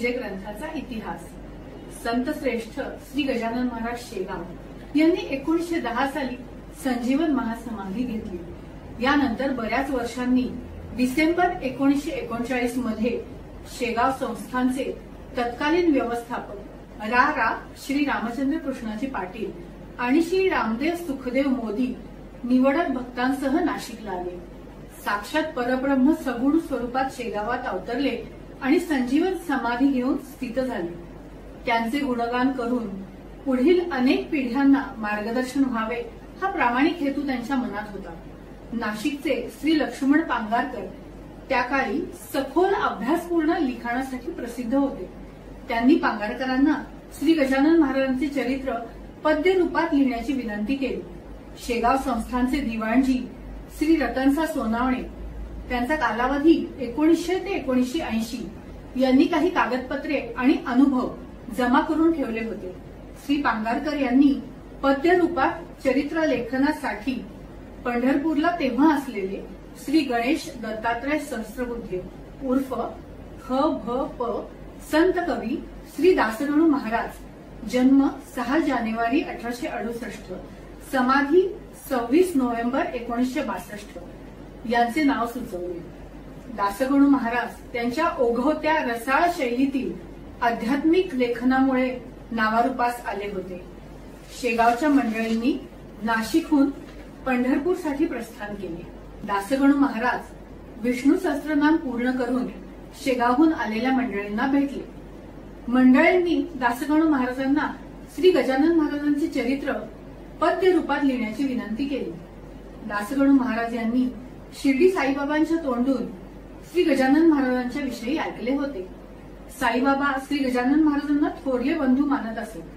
म्हणजे ग्रंथाचा इतिहास। संत श्रेष्ठ श्री गजानन महाराज शेगाव यांनी 1910 साली संजीवन महासमाधी घेतली। यानंतर बऱ्याच वर्षांनी डिसेंबर 1939 मध्ये शेगाव संस्थानचे तत्कालीन व्यवस्थापक रा श्री रामचंद्र कृष्णाजी पाटील आणि श्री रामदेव सुखदेव मोदी निवडक भक्तांसह नाशिकला आले। साक्षात परब्रह्म सगुण स्वरूपात शेगावात अवतरले आणि संजीवन समाधी घेऊन स्थित झाले। त्यांचे गुणगान करून पुढील अनेक पिढ्यांना मार्गदर्शन व्हावे हा प्रामाणिक हेतू त्यांच्या मनात होता। नाशिकचे श्री लक्ष्मण पांगारकर त्या काळी सखोल अभ्यासपूर्ण लिखाणासाठी प्रसिद्ध होते। त्यांनी पांगारकरांना श्री गजानन महाराजांचे चरित्र पद्य रूपात लिहिण्याची विनंती केली। शेगाव संस्थानचे दिवाणजी श्री रतनसा सोनावणे त्यांचा कालावधी 1900 ते 1980 यांनी काही कागदपत्रे आणि अनुभव जमा करून ठेवले होते। श्री पांगारकर यांनी पद्य रूपात चरित्र लेखनासाठी पंढरपूरला तेव्हा असलेले श्री गणेश दत्तात्रय सहस्त्रबुद्धे उर्फ ख भ प संत कवी श्री दासगणू महाराज जन्म 6 जानेवारी 1868 समाधी 26 नोव्हेंबर 1962 यांचे नाव सुचवले। दासगणू महाराज त्यांच्या ओघवत्या रसाळ शैलीतील आध्यात्मिक लेखनामुळे नावारूपास आले होते। शेगावच्या मंडळींनी नाशिकहून पंढरपूरसाठी प्रस्थान केले। दासगणू महाराज विष्णू सहस्त्रनाम पूर्ण करून शेगावहून आलेल्या मंडळींना भेटले। मंडळींनी दासगणू महाराजांना श्री गजानन महाराजांचे चरित्र पद्य रूपात लिहिण्याची विनंती केली। दासगणू महाराज यांनी शिर्डी साईबाबांच्या तोंडून श्री गजानन महाराजांच्या विषयी ऐकले होते। साईबाबा श्री गजानन महाराजांना थोरले बंधू मानत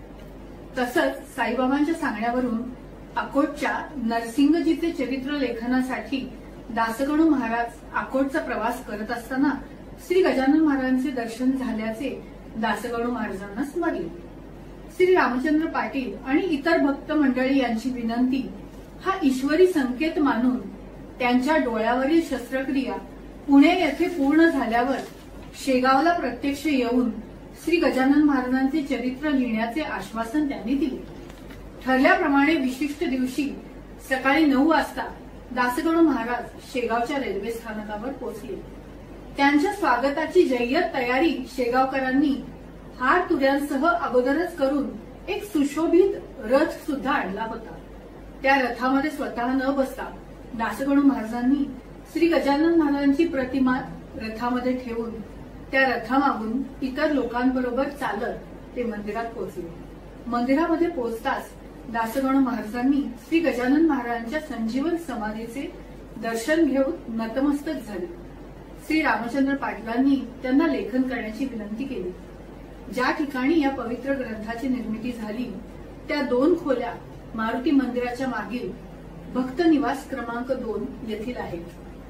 असत। तसंच साईबाबांच्या सांगण्यावरून अकोटच्या नरसिंगजीचे चरित्र लेखनासाठी दासगणू महाराज अकोटचा प्रवास करत असताना श्री गजानन महाराजांचे दर्शन झाल्याचे दासगणू महाराजांना स्मरले। श्री रामचंद्र पाटील आणि इतर भक्त मंडळी यांची विनंती हा ईश्वरी संकेत मानून त्यांच्या डोळ्यावरील शस्त्रक्रिया पुणे येथे पूर्ण झाल्यावर शेगावला प्रत्यक्ष येऊन श्री गजानन महाराजांचे चरित्र लिहिण्याचे आश्वासन त्यांनी दिले। ठरल्याप्रमाणे विशिष्ट दिवशी सकाळी 9 वाजता दासगणू महाराज शेगावच्या रेल्वे स्थानकावर पोहोचले। त्यांच्या स्वागताची जय्यत तयारी शेगावकरांनी हार तुऱ्यांसह अगोदरच करून एक सुशोभित रथ सुद्धा आणला होता। त्या रथामध्ये स्वतः न बसता दासगणू महाराजांनी श्री गजानन महाराजांची प्रतिमा रथामध्ये ठेवून त्या रथामागून इतर लोकांबरोबर चालत ते मंदिरात पोहोचले। मंदिरामध्ये पोहोचताच दासगणू महाराजांनी श्री गजानन महाराजांच्या संजीवन समाधीचे दर्शन घेऊन नतमस्तक झाले। श्री रामचंद्र पाटलांनी त्यांना लेखन करण्याची विनंती केली। ज्या ठिकाणी या पवित्र ग्रंथाची निर्मिती झाली त्या 2 खोल्या मारुती मंदिराच्या मागील भक्त निवास क्रमांक 2 येथील आहेत।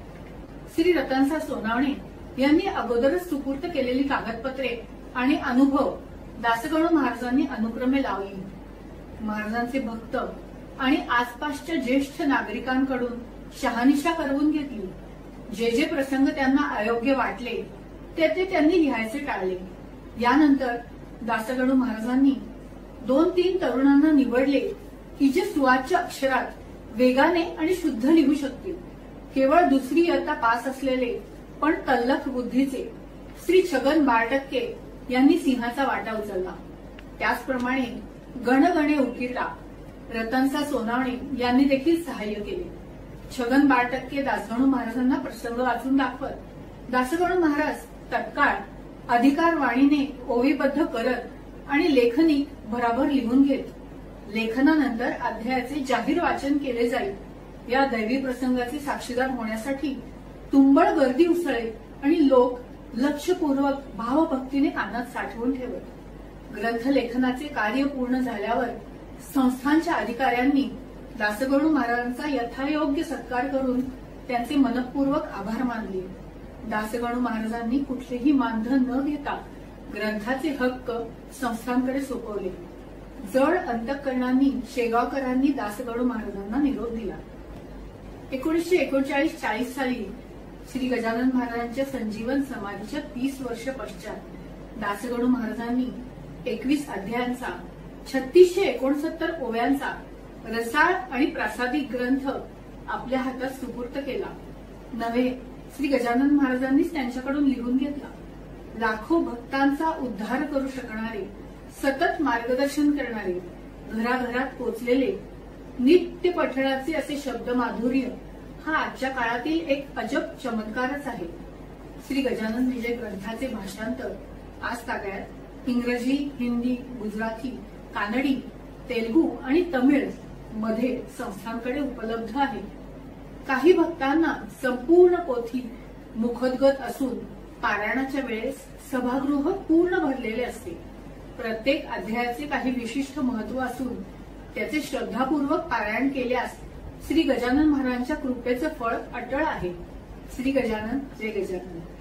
श्री रतनसा सोनावणे यांनी अगोदरच सुपूर्त केलेली कागदपत्रे आणि अनुभव दासगणू महाराजांनी अनुक्रमे लावली। महाराजांचे भक्त आणि आसपासच्या ज्येष्ठ नागरिकांकडून शहानिशा करवून घेतली। जे जे प्रसंग त्यांना अयोग्य वाटले ते त्यांनी लिहायचे टाळले। यानंतर दासगणू महाराजांनी 2-3 तरुणांना निवडले की जे सुवाच्य अक्षरात वेगाने आणि शुद्ध लिहू शकतील। केवळ 2री इयत्ता पास असलेले पण तल्लख बुद्धीचे श्री छगन बारटक्के यांनी सिंहाचा वाटा उचलला। त्याचप्रमाणे गणगणे उकिरडा रतनसा सोनावणे यांनी देखील सहाय्य केले। छगन बारटक्के दासगणू महाराजांना प्रसंग वाचून दाखवत दासगणू महाराज तत्काळ अधिकारवाणीने ओवीबद्ध करत आणि लेखनी भराभर लिहून घेत। लेखनानंतर अध्यायाचे जाहीर वाचन केले जाईल। या दैवी प्रसंगाचे साक्षीदार होण्यासाठी तुंबळ गर्दी उसळेल आणि लोक लक्षपूर्वक भावभक्तीने कानात साठवून ठेवत। ग्रंथलेखनाचे कार्य पूर्ण झाल्यावर संस्थानच्या अधिकाऱ्यांनी दासगणू महाराजांचा यथायोग्य सत्कार करून त्यांचे मनपूर्वक आभार मानले। दासगणू महाराजांनी कुठलेही मानधन न घेता ग्रंथाचे हक्क संस्थांकडे सोपवले। जड अंतःकरणांनी शेगावकरांनी दासगणू महाराजांना निरोप दिला। 1939-40 साली श्री गजानन महाराजांच्या संजीवन समाधीच्या 30 वर्ष पश्चात दासगणू महाराजांनी 21 अध्यायांचा 3669 ओव्यांचा रसाळ आणि प्रासादिक ग्रंथ आपल्या हातात सुपूर्त केला. नव्हे, श्री गजानन महाराजांनीच त्यांच्याकडून लिहून घेतला. लाखो भक्तांचा उद्धार करू शकणारे, सतत मार्गदर्शन करणारे, घराघरात पोचलेले नित्य पठणाचे असे शब्द माधुर्य हा आजच्या काळातील एक अजब चमत्कारच आहे. श्री गजानन विजय ग्रंथाचे भाषांतर आज तागायत इंग्रजी, हिंदी, गुजराती, कानडी, तेलुगू आणि तमिळ मध्ये संस्थांकडे उपलब्ध आहे. काही भक्तांना संपूर्ण पोथी मुखोद्गत असून पारायणाच्या वेळेस सभागृह पूर्ण भरलेले असते. प्रत्येक अध्यायाचे काही विशिष्ट महत्व असून त्याचे श्रद्धापूर्वक पारायण केल्यास श्री गजानन महाराजांच्या कृपेचे फळ अटळ आहे. श्री गजानन, जय गजानन.